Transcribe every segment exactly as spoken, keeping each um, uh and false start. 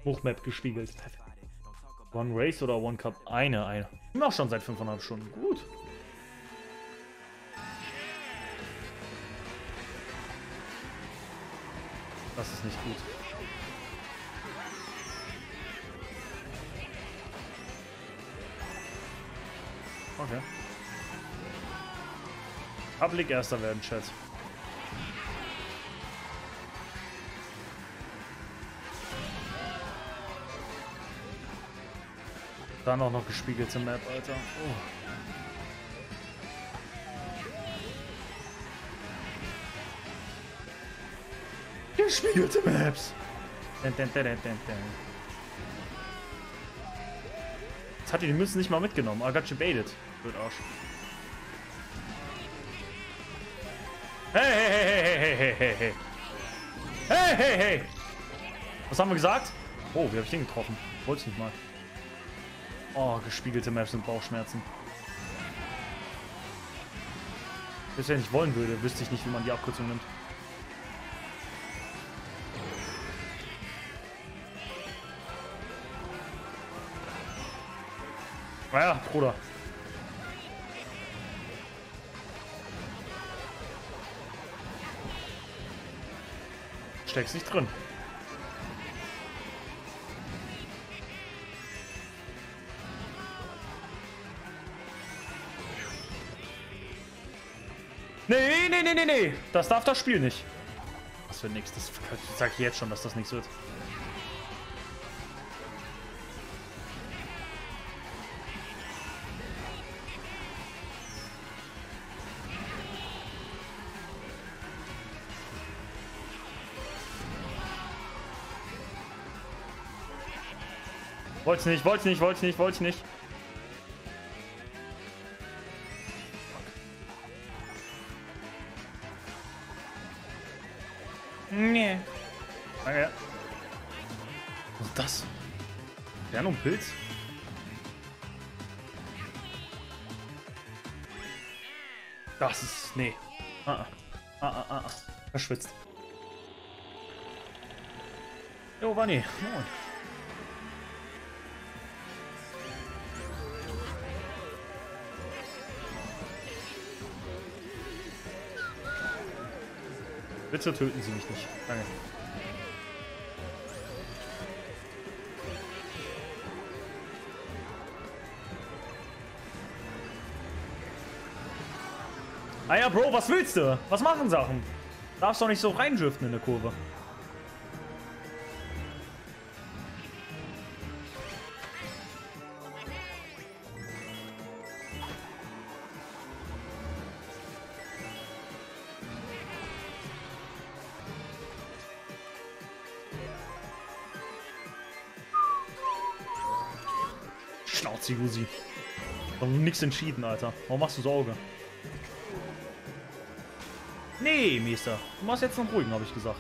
Hochmap gespiegelt. One Race oder One Cup? Eine, eine. Ich bin auch schon seit fünfeinhalb Stunden. Gut. Das ist nicht gut. Okay. Public Erster werden, Chat. Dann auch noch gespiegelte Map, Alter. Oh. Gespiegelte Maps! Jetzt hat die die Münzen nicht mal mitgenommen. I got you baited. Blöd Arsch. Hey, hey, hey, hey, hey, hey, hey, hey. Hey, hey, hey. Was haben wir gesagt? Oh, wie habe ich den getroffen? Wollte ich nicht mal. Oh, gespiegelte Maps und Bauchschmerzen. Wenn ich ja nicht wollen würde, wüsste ich nicht, wie man die Abkürzung nimmt. Naja, Bruder. Steckst nicht drin. Nee, nee, nee, nee, nee. Das darf das Spiel nicht. Was für nix. Das sag ich jetzt schon, dass das nichts wird. Wollt's nicht, wollt's nicht, wollt's nicht, wollt's nicht. Nee. Danke. Was ist das? Der noch ein Pilz? Das ist. Nee. Ah, ah, ah, ah, ah. Verschwitzt. Jo, Wanni. Moin. Bitte töten Sie mich nicht. Danke. Ah ja, Bro, was willst du? Was machen Sachen? Darfst doch nicht so reindriften in der Kurve. Schnauze, Gusi. Warum nichts entschieden, Alter? Warum machst du Sorge? Nee, Meister. Du machst jetzt noch ruhigen, habe ich gesagt.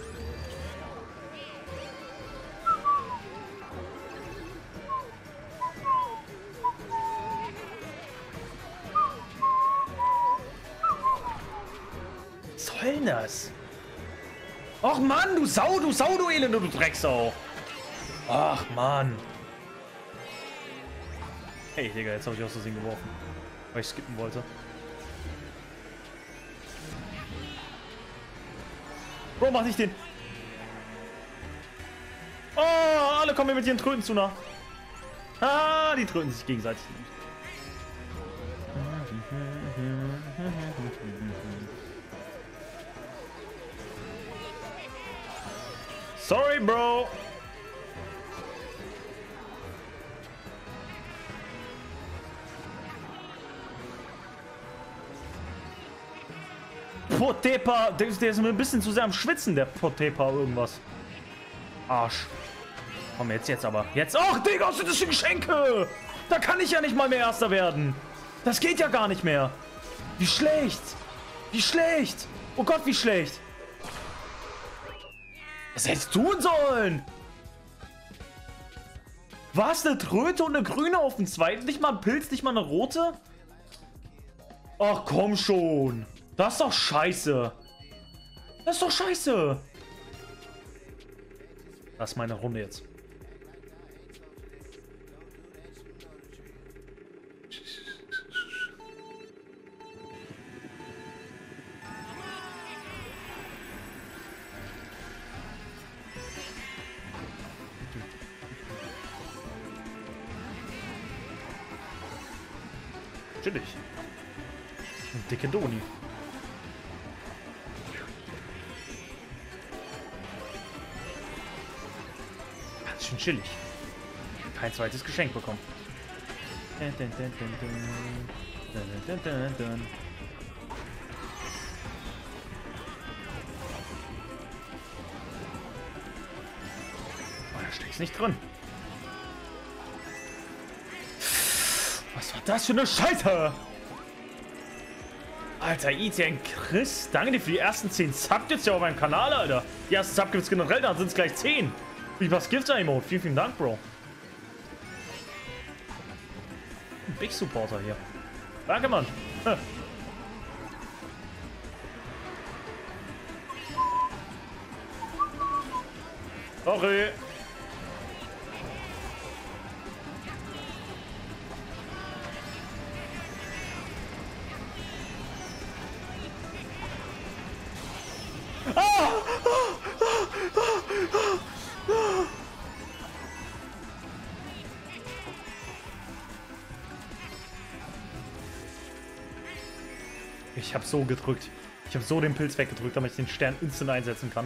Was soll denn das? Ach Mann, du Sau, du Sau, du Elende, du Drecksau. Ach Mann. Hey, Digga, jetzt habe ich aus Versehen geworfen, weil ich skippen wollte. Bro, mach nicht den. Oh, alle kommen mir mit ihren Tröten zu nah. Ah, die tröten sich gegenseitig. Sorry, Bro. Potepa, der, der ist mir ein bisschen zu sehr am Schwitzen, der Potepa irgendwas. Arsch. Komm, jetzt, jetzt aber. Jetzt. Ach, Digga, was sind das für Geschenke? Da kann ich ja nicht mal mehr Erster werden. Das geht ja gar nicht mehr. Wie schlecht. Wie schlecht. Oh Gott, wie schlecht. Was hättest du tun sollen? Was? Eine Tröte und eine grüne auf dem zweiten? Nicht mal ein Pilz, nicht mal eine rote? Ach, komm schon. Das ist doch scheiße. Das ist doch scheiße. Das ist meine Runde jetzt. chillig. Ein dicke Doni. Ganz schön chillig. Kein zweites Geschenk bekommen. Dun, dun, dun, dun, dun. Dun, dun, dun, dun. Oh, da steckt's nicht drin. Was war das für eine Scheiße? Alter, Etienne Chris, danke dir für die ersten zehn Subgifts ja auf meinem Kanal, Alter. Die ersten Subgifts generell, dann sind es gleich zehn. Wie was gibt's da, Emote? Vielen, vielen Dank, Bro. Ein Big Supporter hier. Danke, Mann. Hm. Sorry. Ich habe so gedrückt. Ich habe so den Pilz weggedrückt, damit ich den Stern instant einsetzen kann.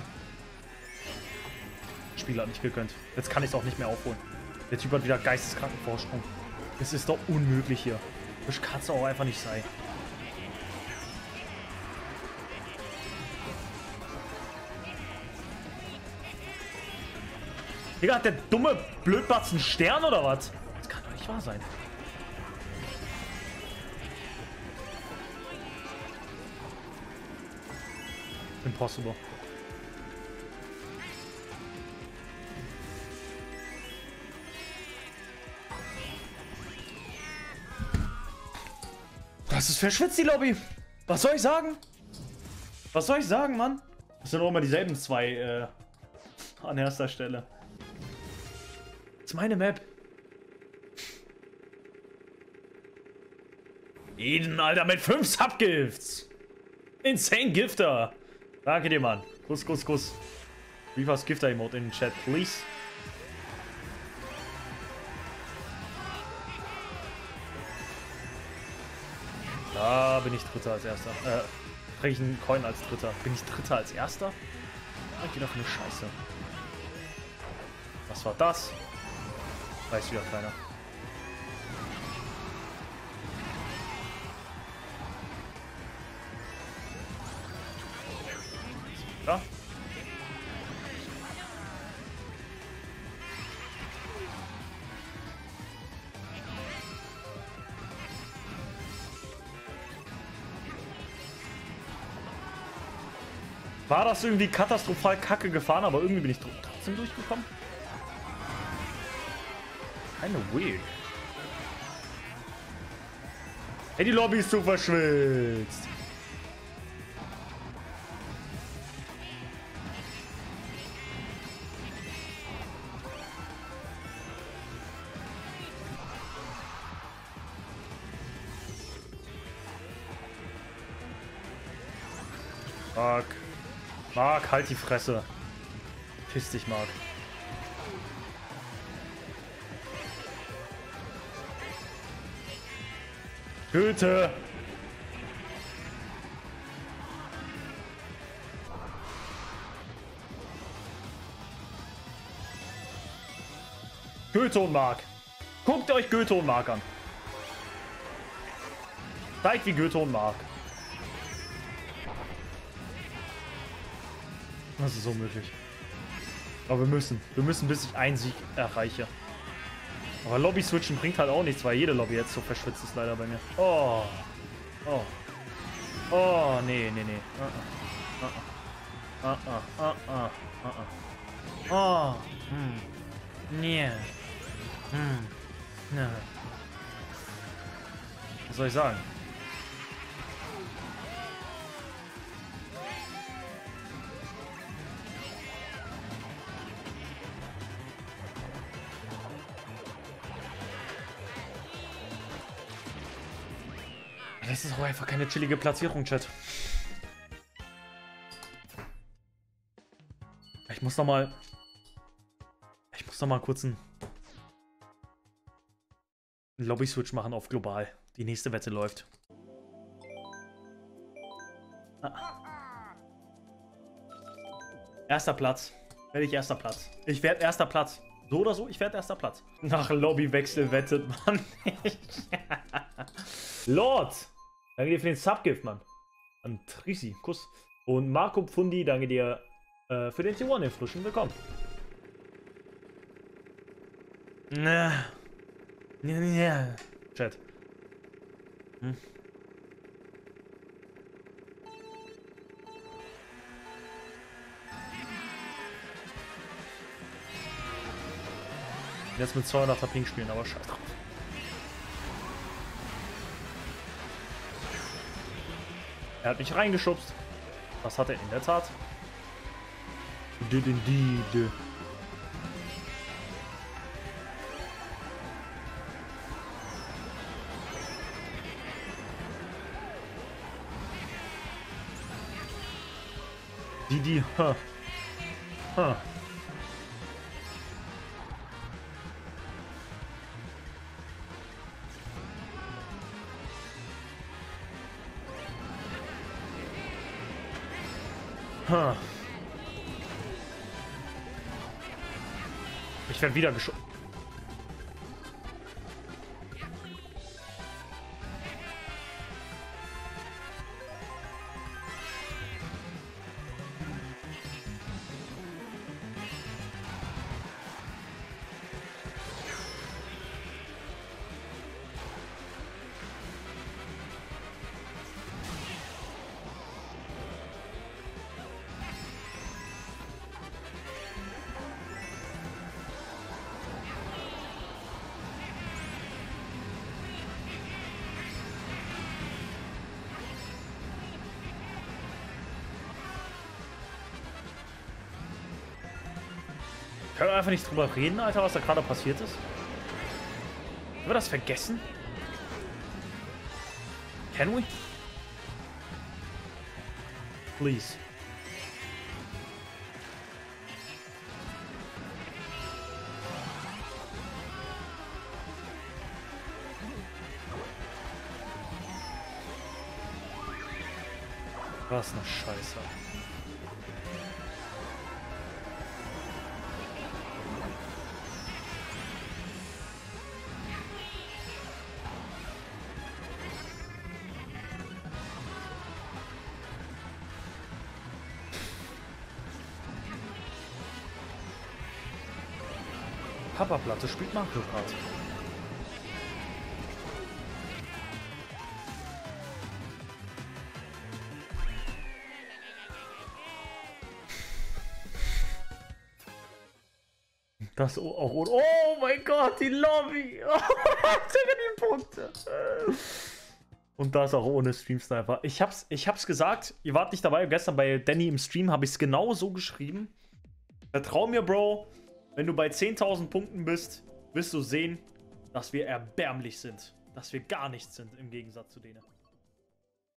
Das Spiel hat nicht gegönnt. Jetzt kann ich es auch nicht mehr aufholen. Der Typ hat wieder geisteskranken Vorsprung. Es ist doch unmöglich hier. Das kann es auch einfach nicht sein. Digga, hat der dumme Blödbatz einen Stern oder was? Das kann doch nicht wahr sein. Impossible. Das ist verschwitzt, die Lobby. Was soll ich sagen? Was soll ich sagen, Mann? Das sind auch immer dieselben zwei äh, an erster Stelle. Das ist meine Map. Eden, Alter, mit fünf Subgifts. Insane Gifter. Danke dir, Mann. Kuss, Kuss, Kuss. Wie war's Gifter-Emote in den Chat, please? Da bin ich Dritter als Erster. Äh, krieg ich einen Coin als Dritter. Bin ich Dritter als Erster? Ich geh doch eine Scheiße. Was war das? Weiß wieder keiner. Ja. War das irgendwie katastrophal kacke gefahren, aber irgendwie bin ich trotzdem durchgekommen? Keine weird. Hey, die Lobby ist so verschwitzt. Marc. Marc, halt die Fresse. Piss dich, Marc. Goethe! Goethe und Marc. Guckt euch Goethe und Marc an. Zeigt wie Goethe und Marc. Das ist unmöglich. Aber wir müssen. Wir müssen, bis ich einen Sieg erreiche. Aber Lobby-Switchen bringt halt auch nichts, weil jede Lobby jetzt so verschwitzt ist leider bei mir. Oh. Oh. Oh, nee, nee, nee. Uh -uh. Uh -uh. Uh -uh. Uh -uh. Uh -uh. Oh. Hm. Nee. Hm. Ne. Was soll ich sagen? Das ist auch einfach keine chillige Platzierung, Chat. Ich muss noch mal... Ich muss noch mal kurz einen Lobby-Switch machen auf global. Die nächste Wette läuft. Ah. Erster Platz. Werde ich erster Platz. Ich werde erster Platz. So oder so, ich werde erster Platz. Nach Lobbywechsel wettet man nicht. Lord! Danke dir für den Subgift, Mann. An Trisi, Kuss. Und Marco Pfundi, danke dir äh, für den T eins, den frischen Willkommen. Na. Ja, ja. Chat. Hm. Jetzt mit zweihunderter Ping spielen, aber scheiß drauf. Er hat mich reingeschubst. Das hat er in der Tat. Did indeed. Didi, ha. Ha. Ha. Ich werde wieder geschoben. Können wir einfach nicht drüber reden, Alter, was da gerade passiert ist? Haben wir das vergessen? Can we? Please. Was eine Scheiße. Papa Platte spielt Mario Kart. Das auch. Oh mein Gott, die Lobby. Die Punkte. Und das auch ohne Stream Sniper. Ich hab's, ich hab's gesagt, ihr wart nicht dabei. Gestern bei Danny im Stream habe ich es genau so geschrieben. Vertrau mir, Bro. Wenn du bei zehntausend Punkten bist, wirst du sehen, dass wir erbärmlich sind. Dass wir gar nichts sind im Gegensatz zu denen.